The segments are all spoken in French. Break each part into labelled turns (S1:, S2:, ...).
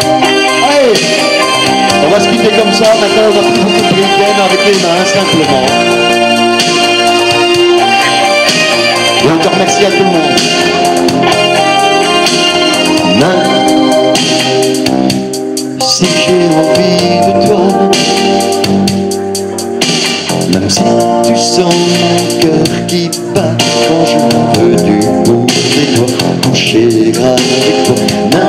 S1: Allez, on va se quitter comme ça. Maintenant, on va plus beaucoup de week-end avec les mains, simplement. Et encore merci à tout le monde. Si j'ai envie de toi, même si tu sens mon cœur qui bat quand je veux du bout des doigts coucher avec toi.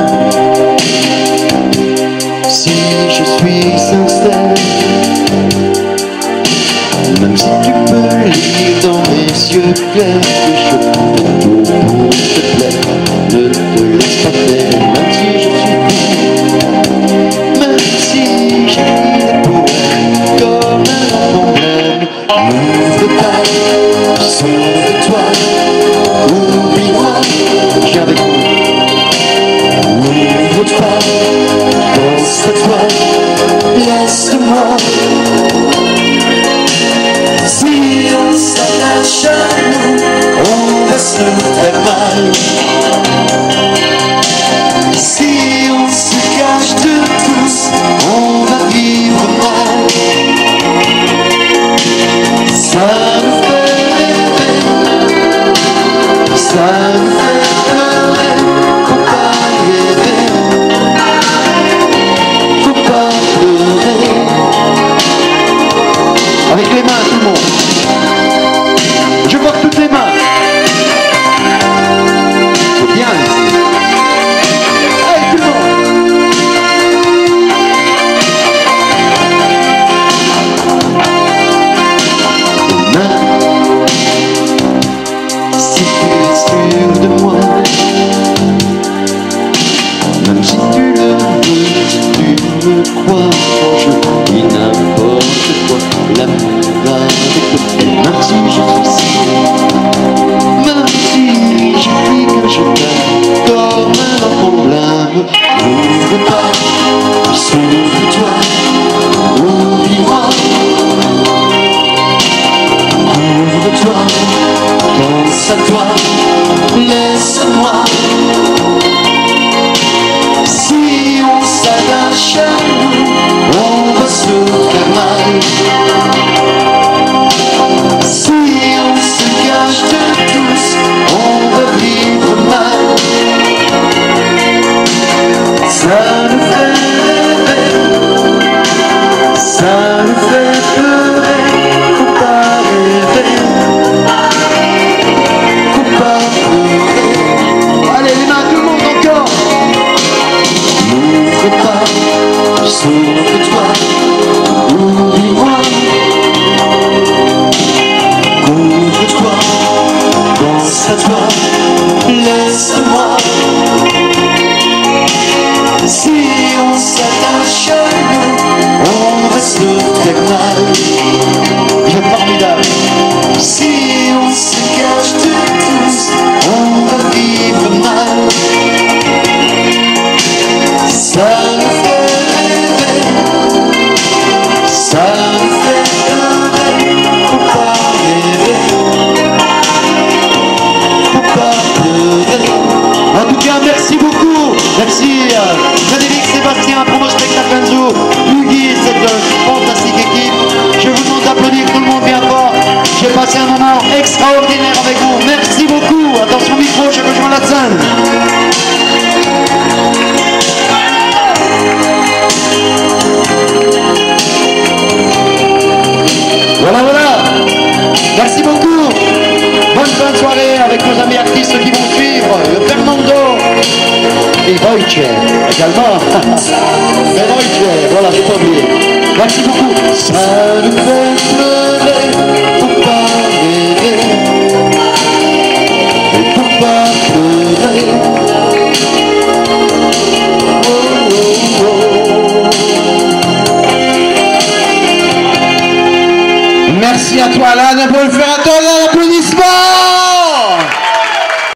S1: Si je suis sincère, même si tu peux lire dans mes yeux clairs que je fais tout pour te plaire, ne te laisse pas faire. Même si je suis fou, même si j'écris des poèmes comme un enfant blême, n'ouvre pas le son de toi, oublie-moi, viens avec moi. N'ouvre pas, pense à toi, laisse-moi. Si on s'attache à nous, on va se faire mal. Si on se cache de tous, on va vivre mal. Ça nous fait rêver, ça nous fait pleurer. Faut pas rêver, faut pas pleurer. Avec les mains, tout le monde. Je vois toutes les mains. C'est bien ici. Allez, tout le monde. Demain, si tu es sûr de moi, même si tu le veux, si tu me crois, quand je dis n'importe quoi, l'amour avec toi. Et même si je suis même si j'écris que je t'aime comme un enfant blême, n'ouvre pas, sauve-toi, oublie-moi. Ouvre-toi, pense à toi, laisse-moi. Si on s'attache à nous, on va se faire mal. Si on se cache de tous, on va vivre mal. Ça nous fait rêver, ça nous fait pleurer. Faut pas rêver, faut pas pleurer. Allez les mains, tout le monde encore. N'ouvre pas, sauve-toi, oublie-moi. Ouvre-toi, pense à toi, laisse-moi. Si on s'attache à nous, on va se faire mal. C'est formidable. Si on se cache de tous, on va vivre mal. Ça nous fait rêver, ça nous fait pleurer. Faut pas rêver, faut pas pleurer. En tout cas, merci beaucoup. Merci Frédéric, Sébastien, Promo Spectacle Enzo, Hugui et cette fantastique équipe. Je vous demande d'applaudir tout le monde bien fort. J'ai passé un moment extraordinaire avec vous. Merci beaucoup. Attention micro, je rejoins la scène. Voilà, voilà. Merci beaucoup. Bonne fin de soirée avec nos amis artistes qui vont suivre. Fernando et Wojciech également. Et Wojciech, voilà, j'ai pas oublié. Merci beaucoup. Ça nous fait pleurer, faut pas rêver. Et faut pas pleurer. Oh, oh, oh. Merci à toi, Alain. On peut le faire à toi, l'applaudissement.